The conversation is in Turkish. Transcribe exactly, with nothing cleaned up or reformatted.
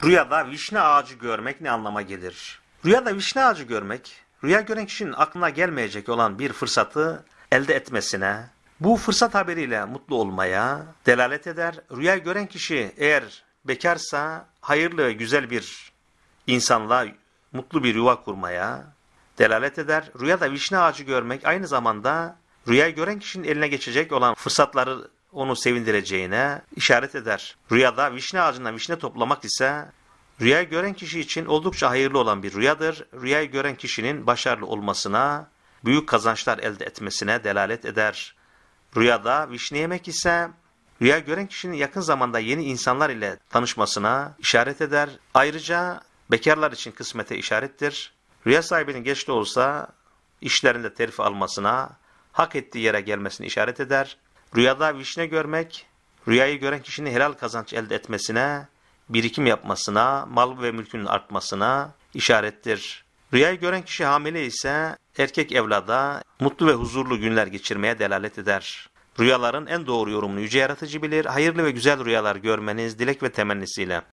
Rüyada vişne ağacı görmek ne anlama gelir? Rüyada vişne ağacı görmek, rüya gören kişinin aklına gelmeyecek olan bir fırsatı elde etmesine, bu fırsat haberiyle mutlu olmaya delalet eder. Rüya gören kişi eğer bekarsa hayırlı ve güzel bir insanla mutlu bir yuva kurmaya delalet eder. Rüyada vişne ağacı görmek aynı zamanda rüya gören kişinin eline geçecek olan fırsatları onu sevindireceğine işaret eder. Rüyada vişne ağacından vişne toplamak ise rüya gören kişi için oldukça hayırlı olan bir rüyadır. Rüyayı gören kişinin başarılı olmasına, büyük kazançlar elde etmesine delalet eder. Rüyada vişne yemek ise rüya gören kişinin yakın zamanda yeni insanlar ile tanışmasına işaret eder. Ayrıca bekarlar için kısmete işarettir. Rüya sahibinin geç de olsa işlerinde terfi almasına, hak ettiği yere gelmesine işaret eder. Rüyada vişne görmek, rüyayı gören kişinin helal kazanç elde etmesine, birikim yapmasına, mal ve mülkünün artmasına işarettir. Rüyayı gören kişi hamile ise erkek evlada mutlu ve huzurlu günler geçirmeye delalet eder. Rüyaların en doğru yorumunu Yüce Yaratıcı bilir. Hayırlı ve güzel rüyalar görmeniz dilek ve temennisiyle.